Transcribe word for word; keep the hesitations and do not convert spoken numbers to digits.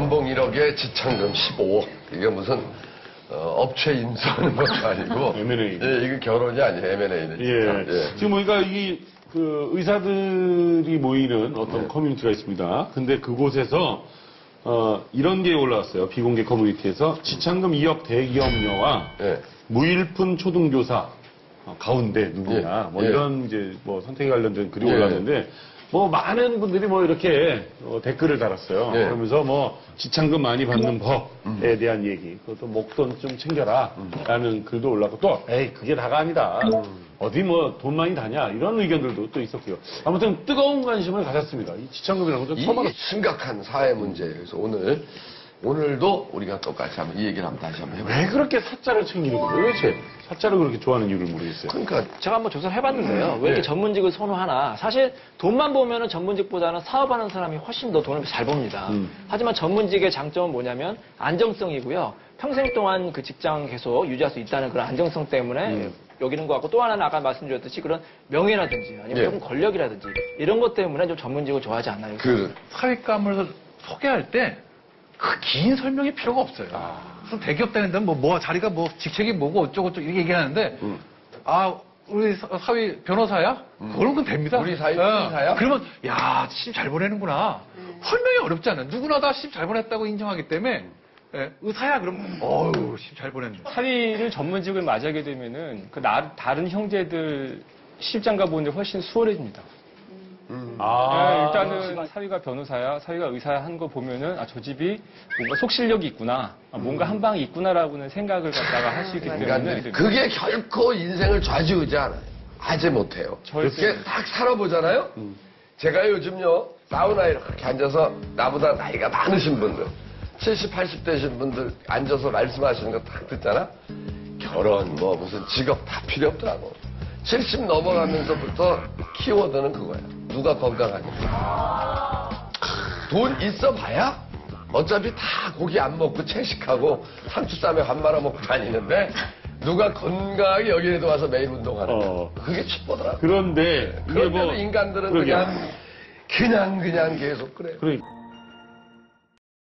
연봉 일억에 지참금 십오억. 이게 무슨 어, 업체 인수하는 것도 아니고 엠 앤 에이. 예, 이게 결혼이 아니에요. 엠 앤 에이는. 예. 예. 지금 보니까 이 그 의사들이 모이는 어떤 네. 커뮤니티가 있습니다. 근데 그곳에서 어, 이런 게 올라왔어요. 비공개 커뮤니티에서 지참금 이억 대기업녀와 예. 무일푼 초등교사 어, 가운데 누구냐 예. 뭐 예. 이런 이제 뭐 선택에 관련된 글이 예. 올라왔는데 뭐 많은 분들이 뭐 이렇게 어, 댓글을 달았어요. 예. 그러면서 뭐 지참금 많이 받는 법에 대한 얘기, 그것도 목돈 좀 챙겨라라는 글도 올라왔고 또 에이 그게 다가 아니다. 어디 뭐 돈 많이 다냐 이런 의견들도 또 있었고요. 아무튼 뜨거운 관심을 가졌습니다. 이 지참금이라는 것도 처음 이게 알았어요. 심각한 사회 문제예요. 그래서 오늘 오늘도 우리가 똑같이 한번 이 얘기를 한번 다시 한번 해볼게요. 왜 그렇게 사자를 챙기는 거예요? 도대체 사자를 그렇게 좋아하는 이유를 모르겠어요. 그러니까 제가 한번 조사를 해봤는데요. 왜 이렇게 네. 전문직을 선호하나. 사실 돈만 보면은 전문직보다는 사업하는 사람이 훨씬 더 돈을 잘 법니다. 음. 하지만 전문직의 장점은 뭐냐면 안정성이고요. 평생 동안 그 직장 계속 유지할 수 있다는 그런 안정성 때문에 음. 여기는 것 같고 또 하나는 아까 말씀드렸듯이 그런 명예라든지 아니면 예. 조금 권력이라든지 이런 것 때문에 좀 전문직을 좋아하지 않나요? 그 사윗감을 소개할 때 그 긴 설명이 필요가 없어요. 무슨 대기업 다닌다면 뭐, 뭐, 자리가 뭐, 직책이 뭐고 어쩌고저쩌고 이렇게 얘기하는데, 음. 아, 우리 사- 사위 변호사야? 그런 건 됩니다. 우리 사위 어. 변호사야? 그러면, 야, 심 잘 보내는구나. 설명이 어렵지 않아요. 누구나 다 심 잘 보냈다고 인정하기 때문에, 예, 의사야? 그럼, 어우, 심 잘 보냈네. 사위를 전문직을 맞이하게 되면은 그 나, 다른 형제들 실장가 보는데 훨씬 수월해집니다. 아, 네, 일단은 사위가 변호사야, 사위가 의사야 한 거 보면은 아, 저 집이 뭔가 속실력이 있구나, 아, 뭔가 한 방이 있구나라고는 생각을 갖다가 할 수 있기 때문에 인간들이 그게 결코 인생을 좌지우지 않아요. 하지 못해요. 절대. 그렇게 딱 살아보잖아요. 제가 요즘요 사우나에 이렇게 앉아서 나보다 나이가 많으신 분들 칠십, 팔십 되신 분들 앉아서 말씀하시는 거 딱 듣잖아. 결혼 뭐 무슨 직업 다 필요 없더라고. 칠십 넘어가면서부터 키워드는 그거야. 누가 건강하냐. 돈 있어 봐야 어차피 다 고기 안 먹고 채식하고 상추쌈에 밥 말아 먹고 다니는데 누가 건강하게 여기에도 와서 매일 운동하는 거야. 어. 그게 첩보더라고. 그런데 이게 그런데도 뭐 인간들은 그러게. 그냥 그냥 그냥 계속 그래요. 그러니까.